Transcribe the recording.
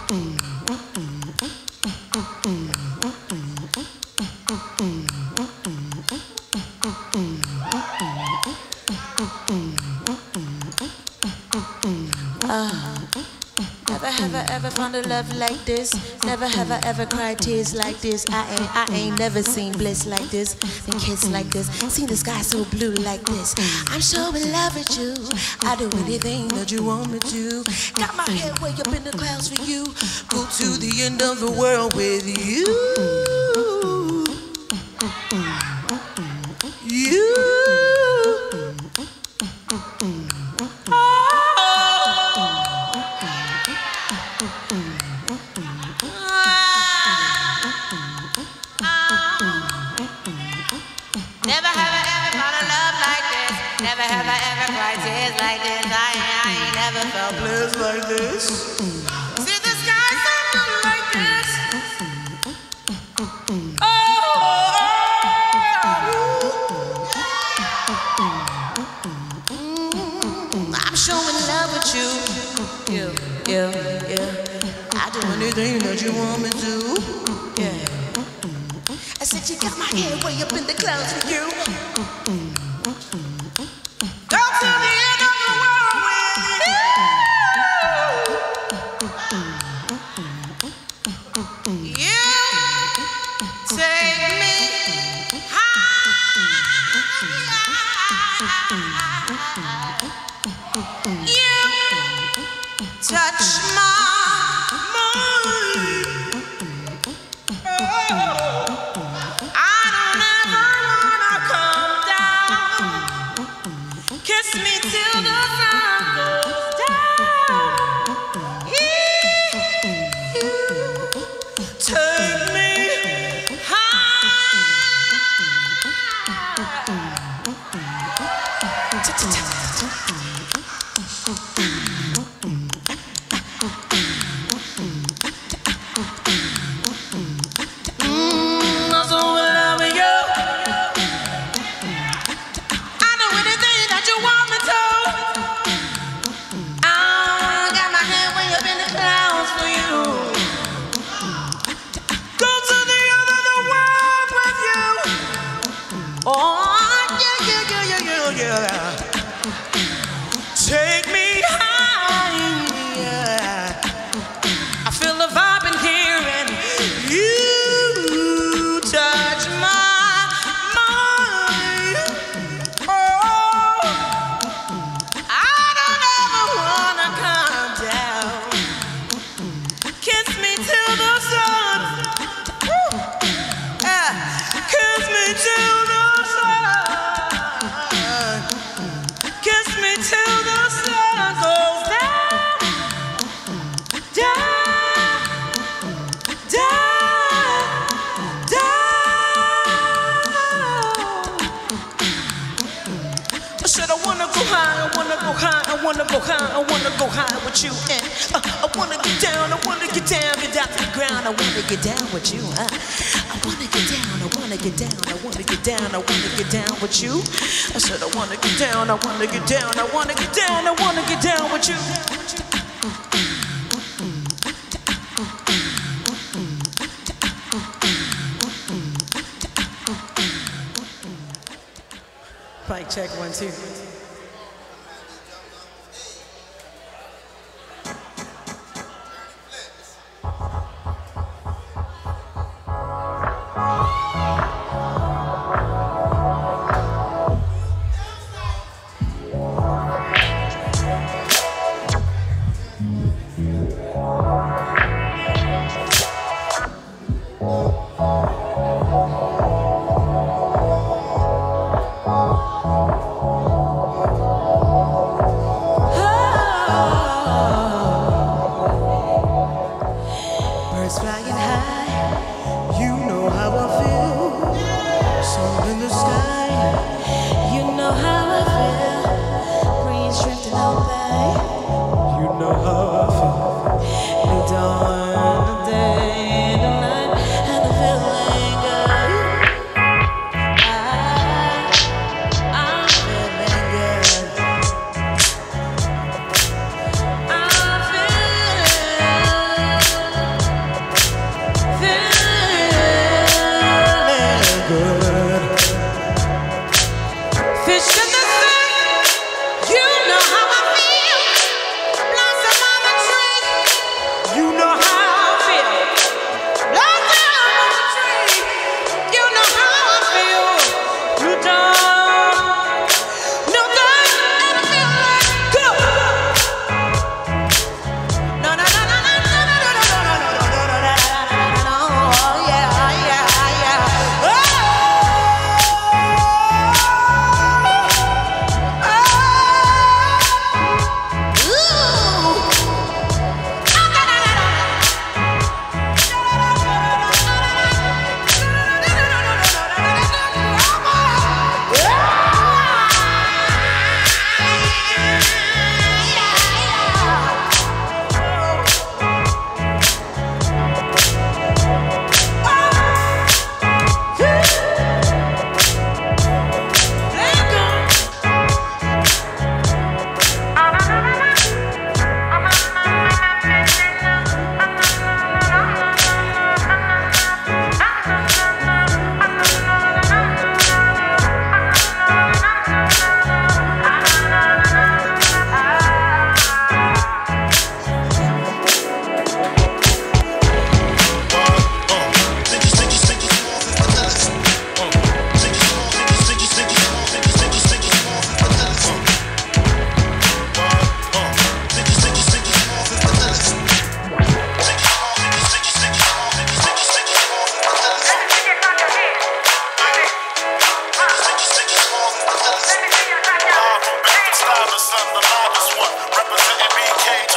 Never have I ever found a love like this. Never have I ever cried tears like this. I ain't never seen bliss like this, been kissed like this, seen the sky so blue like this. I'm so in love with you. I do anything that you want me to. Got my head way up in the clouds for you. Go to the end of the world with you. Never have I ever found a love like this. Never have I ever cried tears like this. I ain't never felt bliss like this. See the sky so blue like this. I'm so in love with you. Yeah. I do anything that you want me to. Yeah. I said you got my head way up in the clouds for you. Go to the end of the world with you. You take me high. You touch my mind. I don't ever wanna come down. Kiss me till the sun goes down. You take me high. I'm so in love with you. I do anything that you want me to. I got my head way up in the clouds for you. Go to the end of the world with you. Oh, yeah. Take me high. I feel the vibe in here and you touch my mind. Oh, I don't ever wanna come down. Kiss me till the sun. Woo. Kiss me till the sun. Kiss me till the sun goes down. I said I wanna go high, I wanna go high, I wanna go high, I wanna go high with you. And I wanna get down, I wanna get down, get down to the ground. I wanna get down with you. I wanna get down, I wanna get down, I wanna get down, I wanna get down with you. I said I wanna get down, I wanna get down, I wanna get down, I wanna get down with you. Mic check 1, 2. Never son, the loudest one. Representing BK.